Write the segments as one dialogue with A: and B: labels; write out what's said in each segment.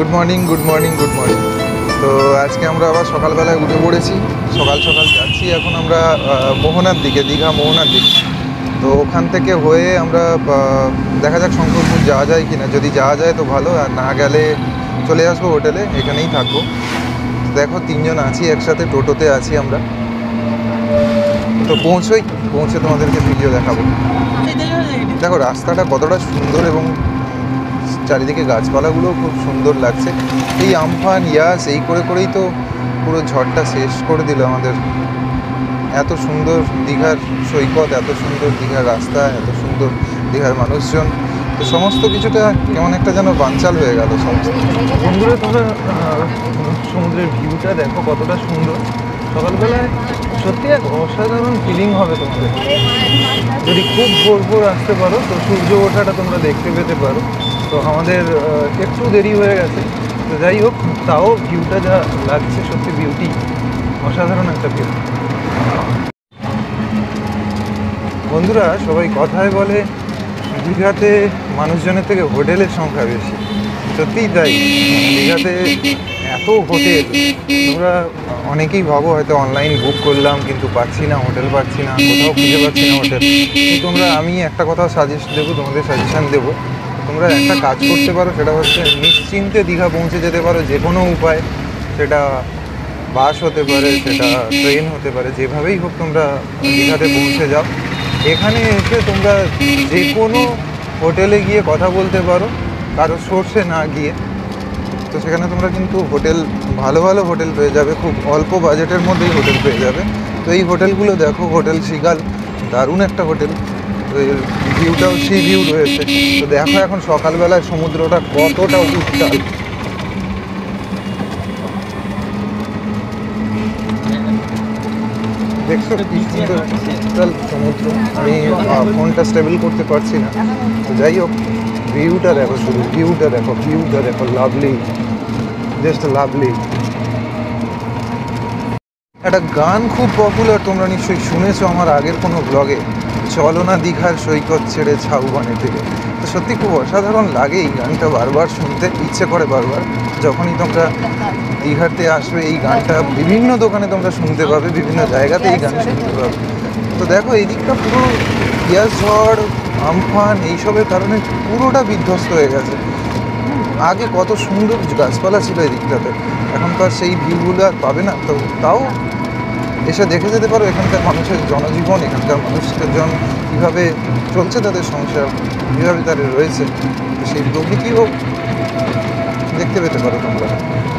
A: Good morning good morning good morning. তো আজকে আমরা আবার সকালবেলায় উঠে পড়েছি, সকাল সকাল যাচ্ছি এখন আমরা মোহনার দিকে, দীঘা মোহনার দিকে। তো ওখান থেকে হয়ে আমরা দেখা যাক শঙ্করপুর যাওয়া যায় কি না, যদি যাওয়া যায় তো ভালো, আর না গেলে চলে আসবো হোটেলে, এখানেই থাকবো। দেখো তিনজন আছি একসাথে, টোটোতে আছি আমরা। তো পৌঁছে তোমাদেরকে ভিডিও দেখাবো। দেখো রাস্তাটা কতটা সুন্দর এবং চারিদিকে গাছপালাগুলো খুব সুন্দর লাগছে। এই আমফান ইয়াস এই করেই তো পুরো ঝড়টা শেষ করে দিল আমাদের। এত সুন্দর দীঘার সৈকত, এত সুন্দর দীঘার রাস্তা, এত সুন্দর দীঘার মানুষজন, তো সমস্ত কিছুটা কেমন একটা যেন বানচাল হয়ে গেল সমস্ত। বন্ধুরা তোমরা সমুদ্রের ভিউটা দেখো কতটা সুন্দর। সকালবেলায় সত্যি এক অসাধারণ ফিলিং হবে তোমাদের। যদি খুব ভোর আসতে পারো তো সূর্য ওঠাটা তোমরা দেখতে পেতে পারো। তো আমাদের একটু দেরি হয়ে গেছে, তো যাই হোক তাও ভিউটা যা লাগছে সত্যি বিউটি, অসাধারণ একটা ভিউ। বন্ধুরা সবাই কথায় বলে দীঘাতে মানুষজনের থেকে হোটেলের সংখ্যা বেশি, সত্যিই তাই। দীঘাতে এত হোটেল, তোমরা অনেকেই ভাবো হয়তো অনলাইন বুক করলাম কিন্তু পাচ্ছি না, হোটেল পাচ্ছি না, কোথাও খুঁজে পাচ্ছি না হোটেল। তোমরা আমি একটা কথা তোমাদের সাজেশান দেবো, তোমরা একটা কাজ করতে পারো, সেটা হচ্ছে নিশ্চিন্তে দীঘা পৌঁছে যেতে পারো যে কোনো উপায়। সেটা বাস হতে পারে, সেটা ট্রেন হতে পারে, যেভাবেই হোক তোমরা দীঘাতে পৌঁছে যাও। এখানে এসে তোমরা যে কোনো হোটেলে গিয়ে কথা বলতে পারো, কারো সোর্সে না গিয়ে। তো সেখানে তোমরা কিন্তু হোটেল, ভালো ভালো হোটেল পেয়ে যাবে, খুব অল্প বাজেটের মধ্যেই হোটেল পেয়ে যাবে। তো এই হোটেলগুলো দেখো, হোটেল সিগাল দারুণ একটা হোটেল, তো এর ভিউটাও সি ভিউ রয়েছে। তো দেখো এখন সকালবেলায় সমুদ্রটা কতটা উত্তাল। দেখছো কি সুন্দর উত্তাল সমুদ্র। আমি ফোনটা স্টেবল করতে পারছি না, তো যাই হোক ভিউটা দেখো, শুধু ভিউটা দেখো, লাভলি, জাস্ট লাভলি। একটা গান খুব পপুলার, তোমরা নিশ্চয়ই শুনেছো আমার আগের কোনো ব্লগে, চলো না দীঘার সৈকত ছেড়ে ঝাউবনে থেকে। তো সত্যি খুব অসাধারণ লাগে এই গানটা, বারবার শুনতে ইচ্ছে করে। বারবার যখনই তোমরা দীঘাতে আসবে এই গানটা বিভিন্ন দোকানে তোমরা শুনতে পাবে, বিভিন্ন জায়গাতে এই গান শুনতে পাবে। তো দেখো এই দিকটা পুরো ইয়াস ঝড়, আমফান এইসবের কারণে পুরোটা বিধ্বস্ত হয়ে গেছে। আগে কত সুন্দর গাছপালা ছিল এই দিকটাতে, এখন তো আর সেই ভিউগুলো আর পাবে না। তো তাও এসে দেখে যেতে পারো এখানকার মানুষের জনজীবন, এখানকার মানুষজন কীভাবে চলছে, তাদের সংসার কীভাবে তাদের রয়েছে, সেই প্রকৃতিও দেখতে পেতে পারো তোমরা।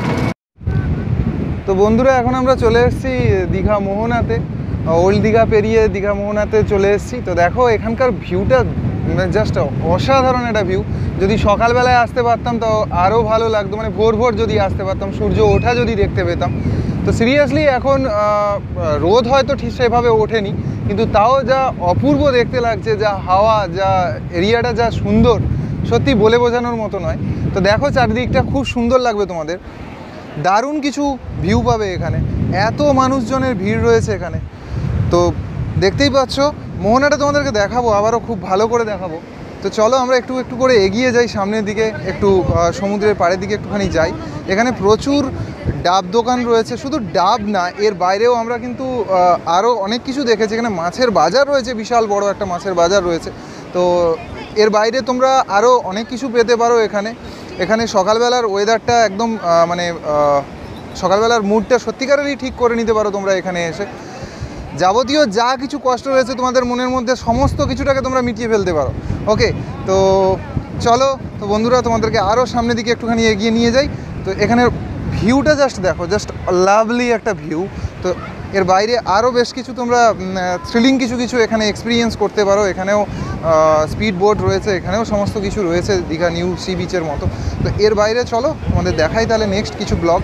A: তো বন্ধুরা এখন আমরা চলে এসেছি দীঘা মোহনাতে, ওল্ড দীঘা পেরিয়ে দীঘা মোহনাতে চলে এসেছি। তো দেখো এখানকার ভিউটা জাস্ট অসাধারণ একটা ভিউ। যদি সকালবেলায় আসতে পারতাম তো আরও ভালো লাগতো, মানে ভোর যদি আসতে পারতাম, সূর্য ওঠা যদি দেখতে পেতাম। তো সিরিয়াসলি এখন রোদ হয়তো ঠিক সেভাবে ওঠেনি, কিন্তু তাও যা অপূর্ব দেখতে লাগছে, যা হাওয়া, যা এরিয়াটা যা সুন্দর, সত্যি বলে বোঝানোর মতো নয়। তো দেখো চারিদিকটা খুব সুন্দর লাগবে তোমাদের, দারুণ কিছু ভিউ পাবে এখানে। এত মানুষজনের ভিড় রয়েছে এখানে, তো দেখতেই পাচ্ছ। মোহনাটা তোমাদেরকে দেখাবো, আবারও খুব ভালো করে দেখাবো। তো চলো আমরা একটু করে এগিয়ে যাই সামনের দিকে, একটু সমুদ্রের পাড়ের দিকে একটুখানি যাই। এখানে প্রচুর ডাব দোকান রয়েছে, শুধু ডাব না, এর বাইরেও আমরা কিন্তু আরও অনেক কিছু দেখেছি। এখানে মাছের বাজার রয়েছে, বিশাল বড় একটা মাছের বাজার রয়েছে। তো এর বাইরে তোমরা আরও অনেক কিছু পেতে পারো এখানে সকালবেলার ওয়েদারটা একদম মানে সকালবেলার মুডটা সত্যিকারেরই ঠিক করে নিতে পারো তোমরা এখানে এসে। যাবতীয় যা কিছু কষ্ট রয়েছে তোমাদের মনের মধ্যে, সমস্ত কিছুটাকে তোমরা মিটিয়ে ফেলতে পারো। ওকে, তো চলো। তো বন্ধুরা তোমাদেরকে আরও সামনের দিকে একটুখানি এগিয়ে নিয়ে যাই। তো এখানের ভিউটা জাস্ট দেখো, জাস্ট লাভলি একটা ভিউ। তো এর বাইরে আরও বেশ কিছু তোমরা থ্রিলিং কিছু এখানে এক্সপিরিয়েন্স করতে পারো। এখানেও স্পিড বোট রয়েছে, এখানেও সমস্ত কিছু রয়েছে দীঘা নিউ সি বিচের মতো। তো এর বাইরে চলো তোমাদের দেখাই তাহলে নেক্সট কিছু ব্লগ।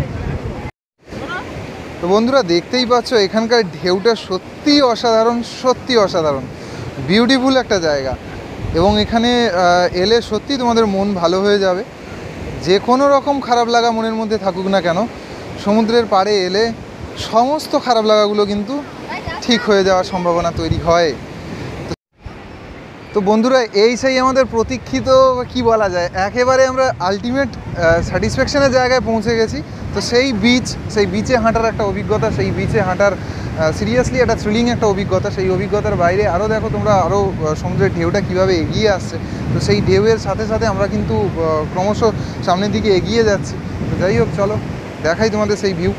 A: তো বন্ধুরা দেখতেই পাচ্ছ এখানকার ঢেউটা সত্যিই অসাধারণ, বিউটিফুল একটা জায়গা। এবং এখানে এলে সত্যি তোমাদের মন ভালো হয়ে যাবে। যে কোনো রকম খারাপ লাগা মনের মধ্যে থাকুক না কেন, সমুদ্রের পাড়ে এলে সমস্ত খারাপ লাগাগুলো কিন্তু ঠিক হয়ে যাওয়ার সম্ভাবনা তৈরি হয়। তো বন্ধুরা এই সেই আমাদের প্রতীক্ষিত কি বলা যায়, একেবারে আমরা আলটিমেট স্যাটিসফ্যাকশনের জায়গায় পৌঁছে গেছি। তো সেই বিচে হাঁটার একটা অভিজ্ঞতা, সেই বিচে হাঁটার সিরিয়াসলি একটা থ্রিলিং একটা অভিজ্ঞতা। সেই অভিজ্ঞতার বাইরে আরও দেখো তোমরা, আরও সমুদ্রের ঢেউটা কীভাবে এগিয়ে আসছে। তো সেই ঢেউয়ের সাথে সাথে আমরা কিন্তু ক্রমশ সামনের দিকে এগিয়ে যাচ্ছি। তো যাই হোক, চলো দেখাই তোমাদের সেই ভিউ।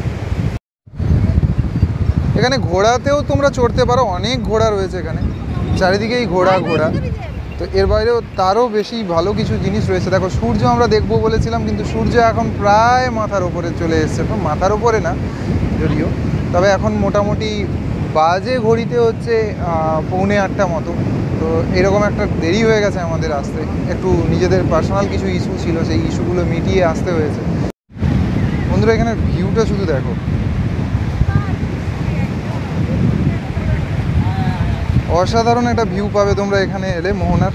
A: এখানে ঘোড়াতেও তোমরা চড়তে পারো, অনেক ঘোড়া রয়েছে এখানে, চারিদিকেই ঘোড়া। তো এর বাইরেও তারও বেশি ভালো কিছু জিনিস রয়েছে। দেখো সূর্য আমরা দেখবো বলেছিলাম, কিন্তু সূর্য এখন প্রায় মাথার ওপরে চলে এসছে। মাথার ওপরে না যদিও, তবে এখন মোটামুটি বাজে ঘড়িতে হচ্ছে 7:45 মতো। তো এরকম একটা দেরি হয়ে গেছে আমাদের আসতে, একটু নিজেদের পার্সোনাল কিছু ইস্যু ছিল, সেই ইস্যুগুলো মিটিয়ে আসতে হয়েছে। বন্ধুরা এখানে ভিউটা শুধু দেখো, অসাধারণ একটা ভিউ পাবে তোমরা এখানে এলে মোহনার।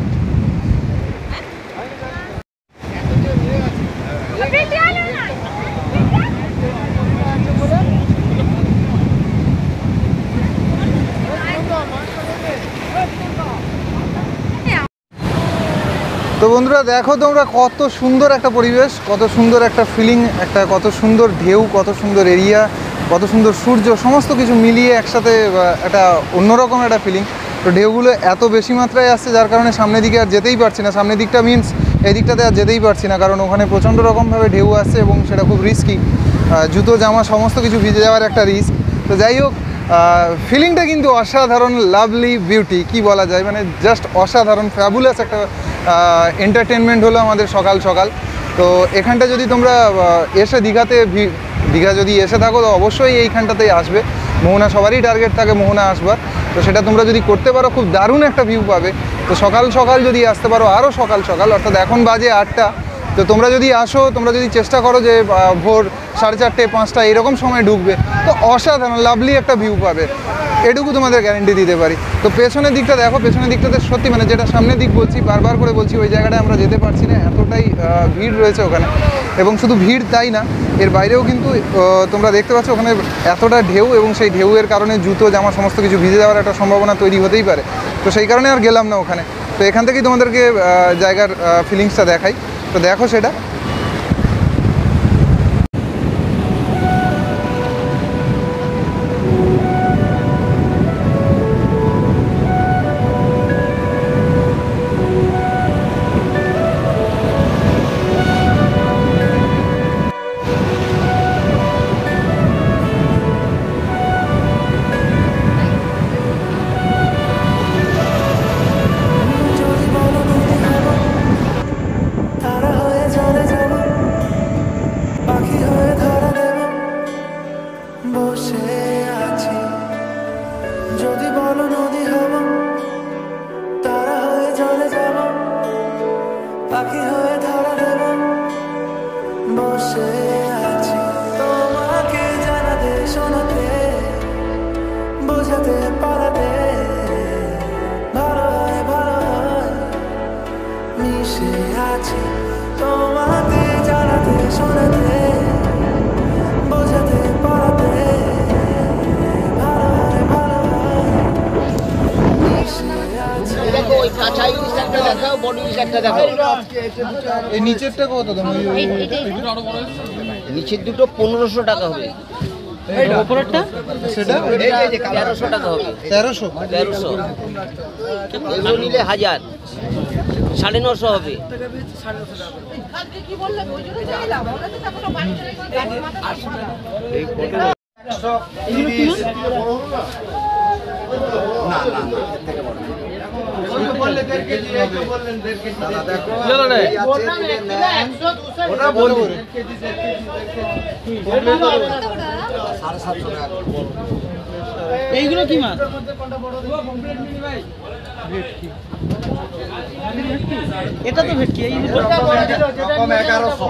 A: তো বন্ধুরা দেখো তোমরা, কত সুন্দর একটা পরিবেশ, কত সুন্দর একটা ফিলিং, কত সুন্দর ঢেউ, কত সুন্দর এরিয়া, কত সুন্দর সূর্য, সমস্ত কিছু মিলিয়ে একসাথে একটা অন্যরকম একটা ফিলিং। তো ঢেউগুলো এত বেশি মাত্রায় আসছে যার কারণে সামনের দিকে আর যেতেই পারছি না। সামনের দিকটা মিনস এই দিকটাতে আর যেতেই পারছি না, কারণ ওখানে প্রচণ্ড রকমভাবে ঢেউ আসছে এবং সেটা খুব রিস্কি, জুতো জামা সমস্ত কিছু ভিজে যাওয়ার একটা রিস্ক। তো যাই হোক, ফিলিংটা কিন্তু অসাধারণ, লাভলি বিউটি কি বলা যায়, মানে জাস্ট অসাধারণ, ফ্যাবুলাস একটা এন্টারটেনমেন্ট হলো আমাদের সকাল সকাল। তো এখানটা যদি তোমরা এসে দীঘা যদি এসে থাকো তো অবশ্যই এইখানটাতেই আসবে। মোহনা সবারই টার্গেট থাকে মোহনা আসবার, তো সেটা তোমরা যদি করতে পারো খুব দারুণ একটা ভিউ পাবে। তো সকাল সকাল যদি আসতে পারো, আরও সকাল সকাল, অর্থাৎ এখন বাজে 8টা, তো তোমরা যদি আসো, তোমরা যদি চেষ্টা করো যে ভোর 4:30 5টা এরকম সময় ঢুকবে, তো অসাধারণ লাভলি একটা ভিউ পাবে, এটুকু তোমাদের গ্যারেন্টি দিতে পারি। তো পেছনের দিকটা দেখো, পেছনের দিকটাতে সত্যি মানে যেটা সামনের দিক বলছি, বারবার করে বলছি, ওই জায়গাটায় আমরা যেতে পারছি না, এতটাই ভিড় রয়েছে ওখানে। এবং শুধু ভিড় তাই না, এর বাইরেও কিন্তু তোমরা দেখতে পাচ্ছ ওখানে এতটা ঢেউ, এবং সেই ঢেউয়ের কারণে জুতো জামা সমস্ত কিছু ভিজে যাওয়ার একটা সম্ভাবনা তৈরি হতেই পারে। তো সেই কারণে আর গেলাম না ওখানে। তো এখান থেকেই তোমাদেরকে জায়গার ফিলিংসটা দেখাই, তো দেখো সেটা। নিচেরটা কত দাম?
B: নিচের দুটো 1500 টাকা হবে,
A: সেটা
B: 1300 টাকা হবে।
A: 1300
B: এগুলো নিলে 1000, 950 হবে।
C: এইগুলো কি মাছ? এটা তো ভেটকি, এই
A: 1100।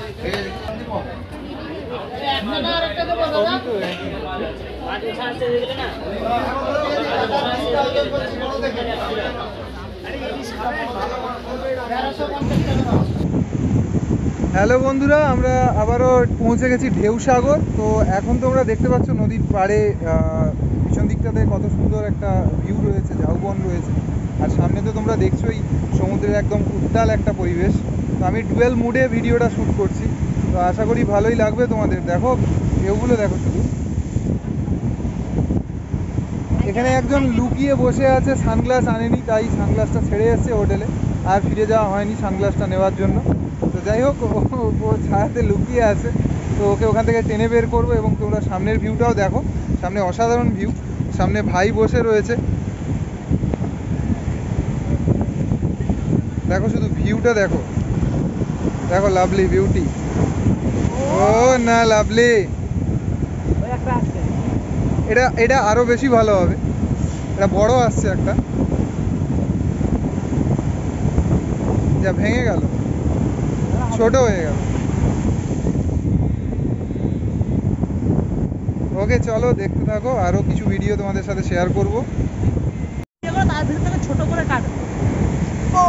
A: হ্যালো বন্ধুরা, আমরা আবারও পৌঁছে গেছি ঢেউসাগর। তো এখন তোমরা দেখতে পাচ্ছ নদীর পাড়ে পিছন দিকটাতে কত সুন্দর একটা ভিউ রয়েছে, ঝাউবন রয়েছে। আর সামনে তো তোমরা দেখছোই সমুদ্রের একদম উত্তাল একটা পরিবেশ। তো আমি ডুয়েল মুডে ভিডিওটা শ্যুট করছি, তো আশা করি ভালোই লাগবে তোমাদের। দেখো এগুলো দেখো শুধু, এখানে একজন লুকিয়ে বসে আছে, সানগ্লাস আনেনি, তাই সানগ্লাসটা ছেড়ে এসেছে হোটেলে, আর ফিরে যাওয়া হয়নি সানগ্লাসটা নেওয়ার জন্য। তো যাই হোক, ও ছায়াতে লুকিয়ে আছে, তো ওকে ওখান থেকে টেনে বের করবো। এবং তোমরা সামনের ভিউটাও দেখো, সামনে অসাধারণ ভিউ, সামনে ভাই বসে রয়েছে, দেখো শুধু ভিউটা দেখো, দেখো লাভলি বিউটি। ও না লাভলি, এটা আরো বেশি ভালো হবে, এটা বড় আসছে একটা, যা ভেঙে গেল, ছোট হয়ে গেল। ওকে চলো দেখতে থাকো, আরো কিছু ভিডিও তোমাদের সাথে শেয়ার করব।
C: তার ভিতর থেকে ছোট করে কাটো। ও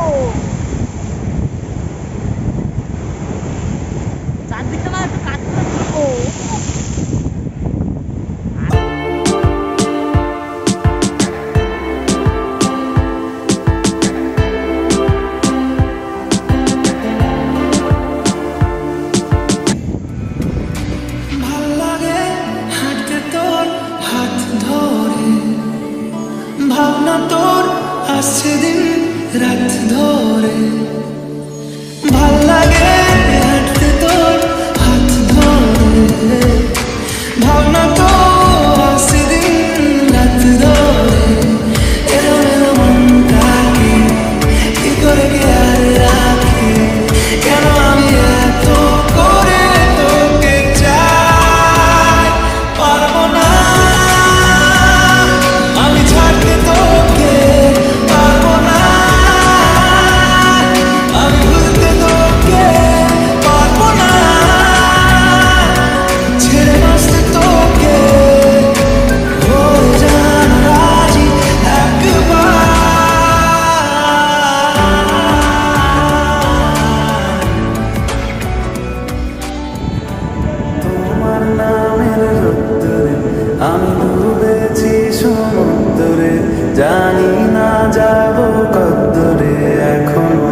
C: চারদিকটা না একটু কাটতে হবে। ও
D: ভাবনা তোর আসছে দিন রাত ধরে, ভাল লাগে হাঁটতে তোর হাত ধরে, ভাবনা তোর আসছে দিন রাত ধরে, এলো এলো মনটাকে কি করে কে আর রাখে, কেন আমি এত করে তোকে চাই, পারবো না আমি ছাড়তে তোকে, পারবো না আমি ভুলতে তোকে, পারবো না ছেড়ে বাঁচতে তোকে, হয়ে যান রাজি একবার। তোমার নামের রোদ্দুরে আমি ডুবেছি সমুদ্রে, জানি না যাব কদ্দুরে এখনো।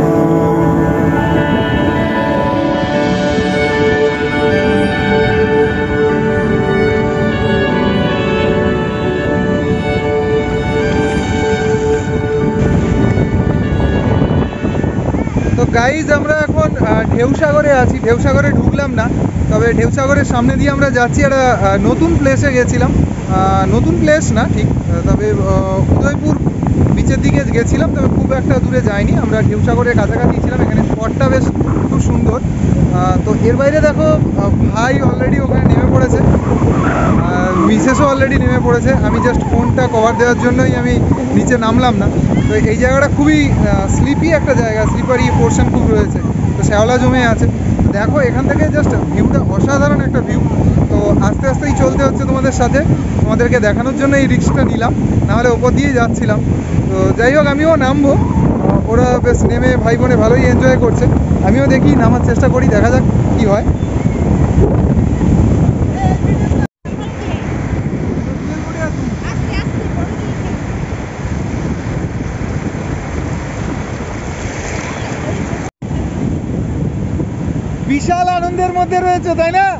A: তো গাইজ আমরা এখন ঢেউসাগরে আছি, ঢেউসাগরে ঢুকলাম না, তবে ঢেউসাগরের সামনে দিয়ে আমরা যাচ্ছি। একটা নতুন প্লেসে গেছিলাম, নতুন প্লেস না ঠিক, তবে উদয়পুর বিচের দিকে গেছিলাম, তবে খুব একটা দূরে যাইনি, আমরা ঢেউসাগরের কাছাকাছি ছিলাম। এখানে স্পটটা বেশ খুব সুন্দর। তো এর বাইরে দেখো ভাই অলরেডি ওখানে নেমে পড়েছে, মিসেসও অলরেডি নেমে পড়েছে। আমি জাস্ট ফোনটা কভার দেওয়ার জন্যই আমি নিচে নামলাম না। তো এই জায়গাটা খুবই স্লিপি একটা জায়গা, স্লিপারি পোর্শন খুব রয়েছে, তো শ্যাওলা জমে আছে। দেখো এখান থেকে জাস্ট ভিউটা অসাধারণ একটা ভিউ। তো আস্তে আস্তেই চলতে হচ্ছে তোমাদের সাথে, তোমাদেরকে দেখানোর জন্য এই রিস্কটা নিলাম, নাহলে ওপর দিয়ে যাচ্ছিলাম। তো যাই হোক আমিও নামবো, ওরা বেশ নেমে ভাই বোনে ভালোই এনজয় করছে, আমিও দেখি নামার চেষ্টা করি, দেখা যাক কী হয়। বিশাল আনন্দের মধ্যে রয়েছে, তাই না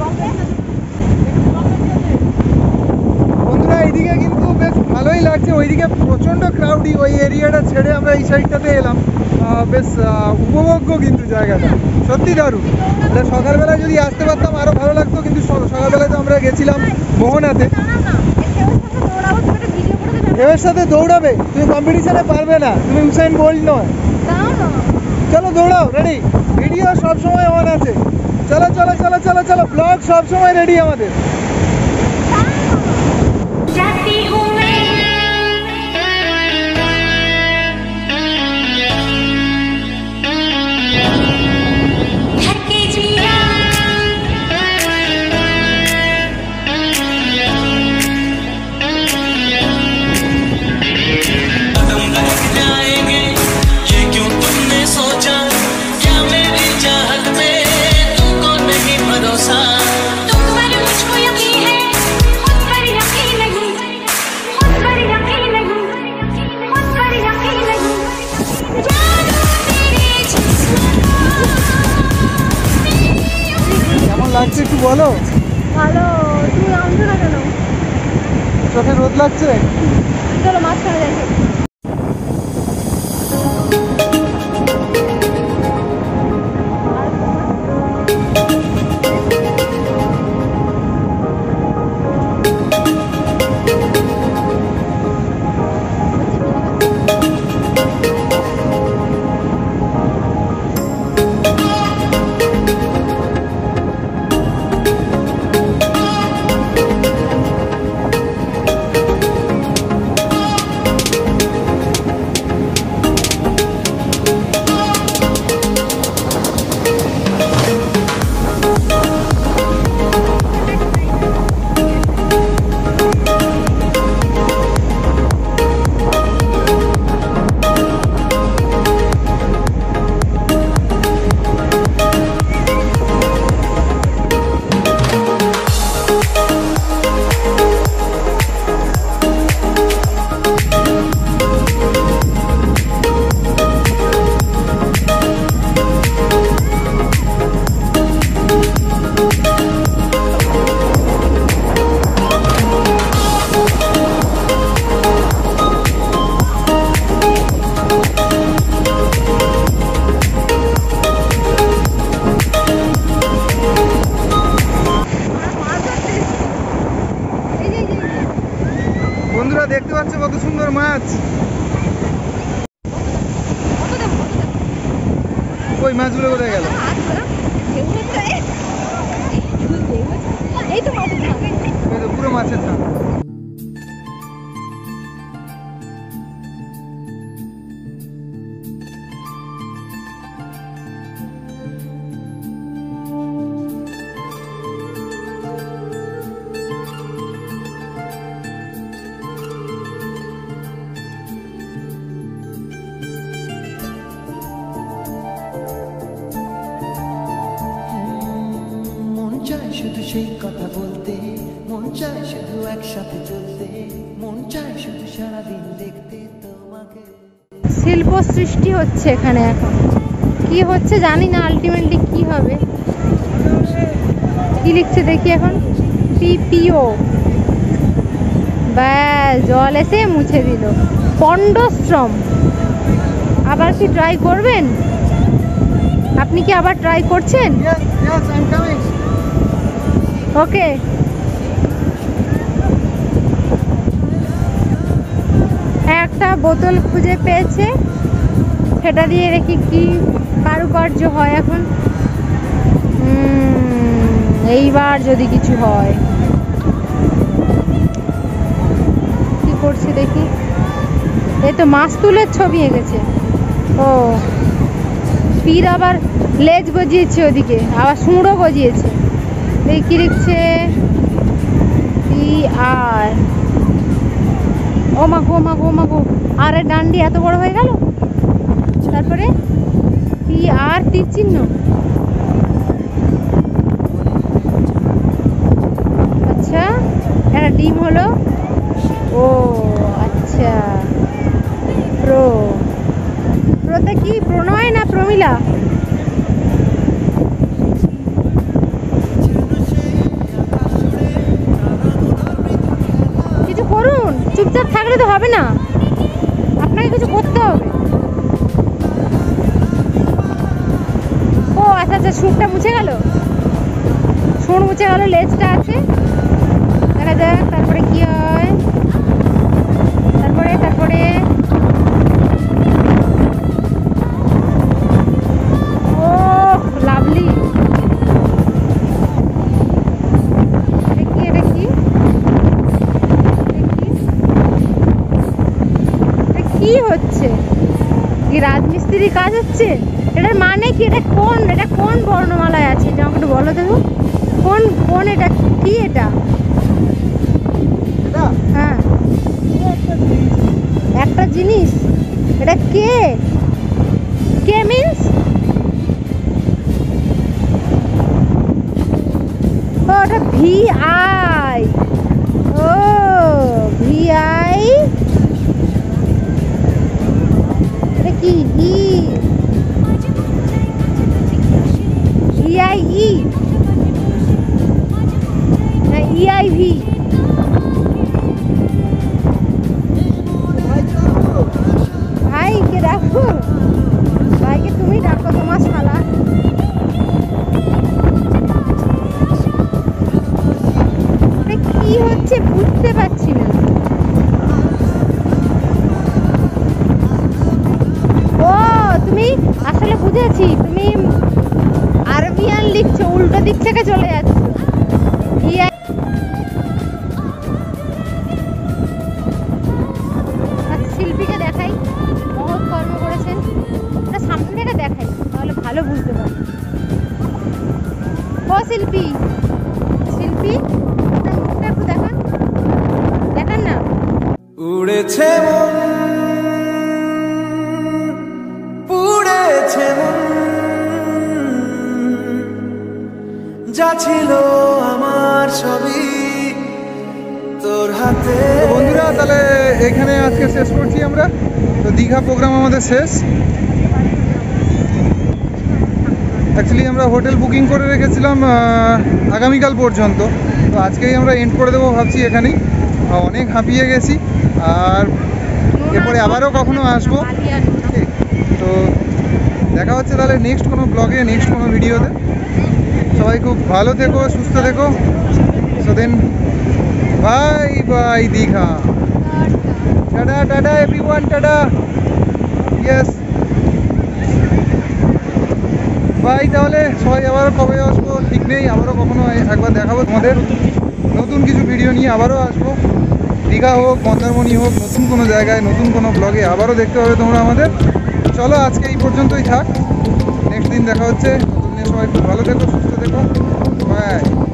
A: বন্ধুরা? এইদিকে কিন্তু বেশ ভালোই লাগছে, ওইদিকে প্রচণ্ড ক্রাউডি, ওই এরিয়াটা ছেড়ে আমরা এই সাইডটাতে এলাম। বেশ উপভোগ্য কিন্তু জায়গাটা, সত্যি দারুণ। এটা সকালবেলায় যদি আসতে পারতাম আরও ভালো লাগতো, কিন্তু সকালবেলায় তো আমরা গেছিলাম মোহনাতে। ঢেউয়ের সাথে দৌড়াবে? তুমি কম্পিটিশনে পারবে না, তুমি উসাইন বোল্ট নয়। চলো দৌড়াও, রেডি? ভিডিও সবসময় অন আছে, চলো চলো চলো চলো চলো, ব্লগ সবসময় রেডি আমাদের।
D: तुम पर मुझको यकीन
A: বলো।
E: ভালো, তুমি নামছো না কেন?
A: চোখে রোদ লাগছে।
E: চলো মাঝখানে যাই।
A: বন্ধুরা দেখতে পাচ্ছ কত সুন্দর মাছ। ওই মাছগুলো কোথায় গেল?
E: এই তো মাছের ঝাঁক।
A: এই তো পুরো মাছের ঝাঁক।
D: মন চায় শুধু সেই কথা বলতে, মন চায় শুধু একসাথে চলতে, মন চায় শুধু সারাদিন দেখতে তোমাকে।
E: শিল্প সৃষ্টি হচ্ছে এখানে এখন, কি হচ্ছে জানি না, আলটিমেটলি কি হবে। কি লিখছে দেখি এখন, পিপিও। ব্যাস, জল এসে মুছে দিল। পণ্ডশ্রম। আবার কি ট্রাই করবেন? আপনি কি আবার ট্রাই করছেন?
A: Yes, I'm coming.
E: ওকে। একটা বোতল খুঁজে পেয়েছে, সেটা দিয়ে দেখি কি কারুকার্য হয় এখন। এইবার যদি কিছু হয়। কি করছে দেখি। এই তো মাছ তুলের ছবি এঁকেছে। ও পীর আবার লেজ গজিয়েছে, ওদিকে আবার সুঁড়ো গজিয়েছে। এই কি লিখছে, আর ও মাগো মাগো মাগো, আর এর ডান্ডি এত বড় হয়ে গেল। তারপরে আর তীর চিহ্ন। আচ্ছা, একটা ডিম হলো। ও আচ্ছা, প্রোতে কি প্রণয় না প্রমিলা? কিছু করুন, চুপচাপ থাকলে তো হবে না, আপনাকে কিছু করতে হবে। ও আচ্ছা আচ্ছা, সুরটা মুছে গেল, সুর মুছে গেল, লেজটা আছে। দেখা যাক তারপরে কি হয়। তারপরে ও লাভলি। এটা কি কি হচ্ছে? কি রাজমিস্ত্রি কাজ হচ্ছে? এটার মানে কি? এটা কোন বর্ণমালায় আছে? এটা আমাকে একটু বলো দেখো। কোন এটা কি? এটা হ্যাঁ, একটা জিনিস। এটা কে মিন্স? ও ওটা VI। ও VI। এটা কি? EIE। থেকে চলে যাচ্ছ। শিল্পীকে দেখাই, মহৎ কর্ম করেছেন। ওটা সামনে থেকে দেখাই, তাহলে ভালো বুঝতে পারবে। ও শিল্পী, শিল্পী আপনার মুখটা একটু দেখান, দেখান না।
D: উড়েছে মন, পুড়েছে মন, যা ছিল আমার সবই তোর হাতে।
A: তো বন্ধুরা, তাহলে এখানে আজকে শেষ করছি আমরা। তো দীঘা প্রোগ্রাম আমাদের শেষ। অ্যাকচুয়ালি আমরা হোটেল বুকিং করে রেখেছিলাম আগামীকাল পর্যন্ত। তো আজকেই আমরা এন্ড করে দেবো ভাবছি এখানেই। অনেক হাঁপিয়ে গেছি, আর এরপরে আবারও কখনো আসবো। তো দেখা হচ্ছে তাহলে নেক্সট কোনো ব্লগে, নেক্সট কোনো ভিডিওতে। সবাই খুব ভালো থেকো, সুস্থ থেকো। So then bye bye Digha. Tata tata everyone, tata. Yes bye. তাহলে সবাই আবারও কবে আসবো ঠিক নেই, আবারও কখনো একবার দেখাবো তোমাদের নতুন কিছু ভিডিও নিয়ে। আবারও আসবো, দীঘা হোক, মন্দারমণি হোক, নতুন কোনো জায়গায়, নতুন কোনো ব্লগে আবারও দেখতে হবে তোমরা আমাদের। চলো আজকে এই পর্যন্তই থাক, নেক্সট দিন দেখা হচ্ছে। সবাই খুব ভালো থেকো, সুস্থ থেকো, বাই।